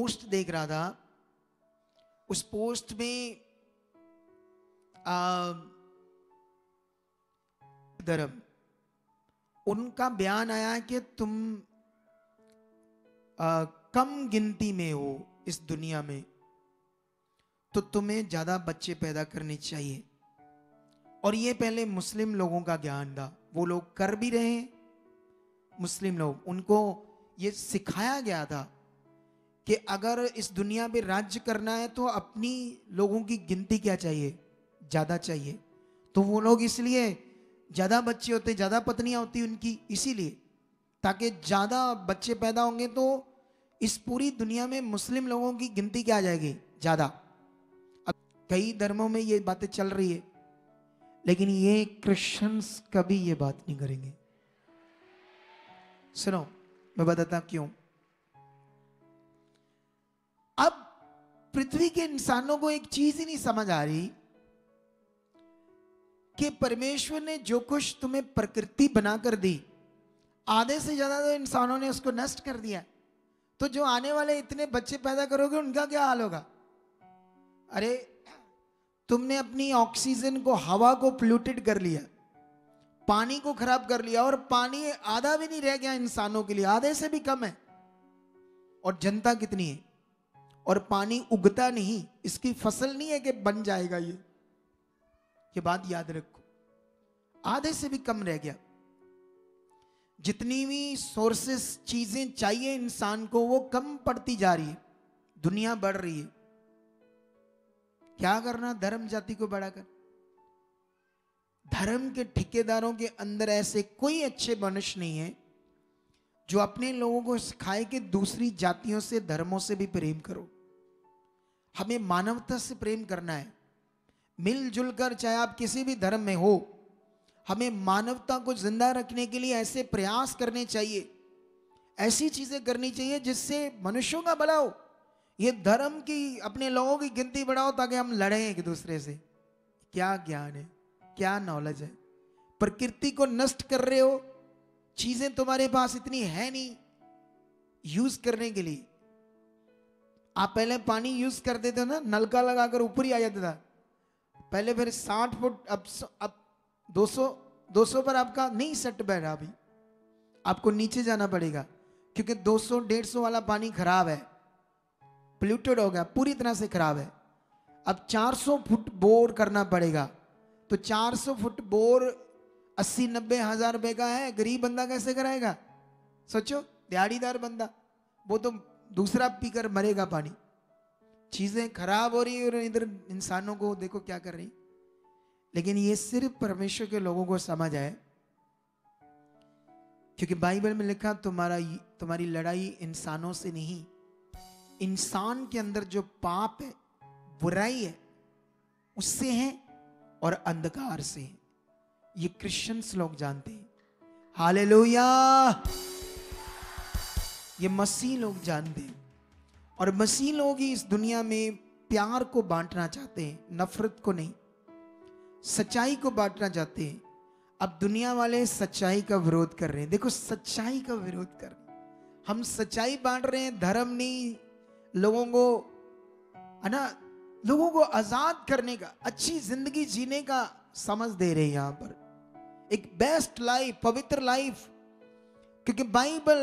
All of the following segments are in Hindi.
पोस्ट देख रहा था, उस पोस्ट में धर्म, उनका बयान आया कि तुम कम गिनती में हो इस दुनिया में, तो तुम्हें ज्यादा बच्चे पैदा करने चाहिए। और ये पहले मुस्लिम लोगों का ज्ञान था, वो लोग कर भी रहे हैं। मुस्लिम लोग, उनको ये सिखाया गया था कि अगर इस दुनिया पे राज्य करना है तो अपनी लोगों की गिनती क्या चाहिए, ज्यादा चाहिए। तो वो लोग इसलिए ज्यादा बच्चे होते, ज्यादा पत्नियां होती उनकी, इसीलिए ताकि ज्यादा बच्चे पैदा होंगे तो इस पूरी दुनिया में मुस्लिम लोगों की गिनती क्या आ जाएगी, ज्यादा। अब कई धर्मों में ये बातें चल रही है, लेकिन ये क्रिश्चियंस कभी ये बात नहीं करेंगे। सुनो, मैं बताता क्यों। अब पृथ्वी के इंसानों को एक चीज ही नहीं समझ आ रही कि परमेश्वर ने जो कुछ तुम्हें प्रकृति बनाकर दी, आधे से ज्यादा तो इंसानों ने उसको नष्ट कर दिया। तो जो आने वाले इतने बच्चे पैदा करोगे उनका क्या हाल होगा। अरे तुमने अपनी ऑक्सीजन को, हवा को पोल्यूटेड कर लिया, पानी को खराब कर लिया, और पानी आधा भी नहीं रह गया इंसानों के लिए, आधे से भी कम है। और जनता कितनी है, और पानी उगता नहीं, इसकी फसल नहीं है कि बन जाएगा। ये बात याद रखो, आधे से भी कम रह गया। जितनी भी सोर्सेस, चीजें चाहिए इंसान को, वो कम पड़ती जा रही है, दुनिया बढ़ रही है। क्या करना धर्म जाति को बढ़ाकर। धर्म के ठेकेदारों के अंदर ऐसे कोई अच्छे मनुष्य नहीं है जो अपने लोगों को सिखाए कि दूसरी जातियों से, धर्मों से भी प्रेम करो। हमें मानवता से प्रेम करना है, मिलजुल कर, चाहे आप किसी भी धर्म में हो। हमें मानवता को जिंदा रखने के लिए ऐसे प्रयास करने चाहिए, ऐसी चीजें करनी चाहिए जिससे मनुष्यों का भला हो। ये धर्म की, अपने लोगों की गिनती बढ़ाओ ताकि हम लड़ें एक दूसरे से, क्या ज्ञान है, क्या नॉलेज है। प्रकृति को नष्ट कर रहे हो, चीजें तुम्हारे पास इतनी है नहीं यूज करने के लिए। आप पहले पानी यूज करते थे ना, नलका लगाकर ऊपर ही आ जाता था पहले, फिर 60 फुट, अब 200 पर आपका नहीं सेट बैठा। अभी आपको नीचे जाना पड़ेगा क्योंकि 200-150 वाला पानी खराब है, पोल्यूटेड हो गया, पूरी तरह से खराब है। अब 400 फुट बोर करना पड़ेगा। तो 400 फुट बोर 80-90 हजार रुपए का है, गरीब बंदा कैसे कराएगा। सोचो, दिहाड़ीदार बंदा, वो तो दूसरा पीकर मरेगा पानी। चीजें खराब हो रही और इधर इंसानों को देखो क्या कर रही। लेकिन ये सिर्फ परमेश्वर के लोगों को समझ आए, क्योंकि बाइबल में लिखा तुम्हारी लड़ाई इंसानों से नहीं, इंसान के अंदर जो पाप है, बुराई है, उससे है और अंधकार से है। ये क्रिश्चियंस लोग जानते हैं। हालेलुया। ये मसीह लोग जानते हैं, और मसीह लोग ही इस दुनिया में प्यार को बांटना चाहते हैं, नफरत को नहीं, सच्चाई को बांटना चाहते हैं। अब दुनिया वाले सच्चाई का विरोध कर रहे हैं। देखो, सच्चाई का विरोध कर रहे हैं। हम सच्चाई बांट रहे हैं, धर्म नहीं। लोगों को, है ना, लोगों को आजाद करने का, अच्छी जिंदगी जीने का समझ दे रहे हैं यहां पर, एक बेस्ट लाइफ, पवित्र लाइफ। क्योंकि बाइबल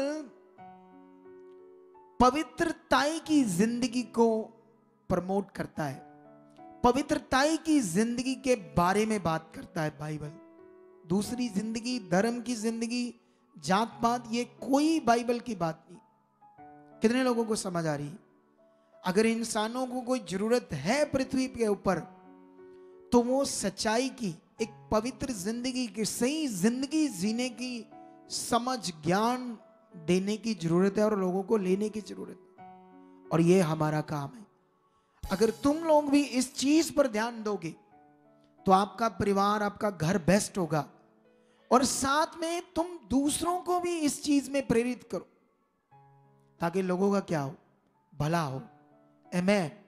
पवित्रताई की जिंदगी को प्रमोट करता है, पवित्रताई की जिंदगी के बारे में बात करता है बाइबल। दूसरी जिंदगी, धर्म की जिंदगी, जात पात, ये कोई बाइबल की बात नहीं। कितने लोगों को समझ आ रही है। अगर इंसानों को कोई जरूरत है पृथ्वी के ऊपर, तो वो सच्चाई की, एक पवित्र जिंदगी की, सही जिंदगी जीने की समझ, ज्ञान देने की जरूरत है, और लोगों को लेने की जरूरत है। और ये हमारा काम है। अगर तुम लोग भी इस चीज पर ध्यान दोगे तो आपका परिवार, आपका घर बेस्ट होगा, और साथ में तुम दूसरों को भी इस चीज में प्रेरित करो ताकि लोगों का क्या हो, भला हो। आमीन।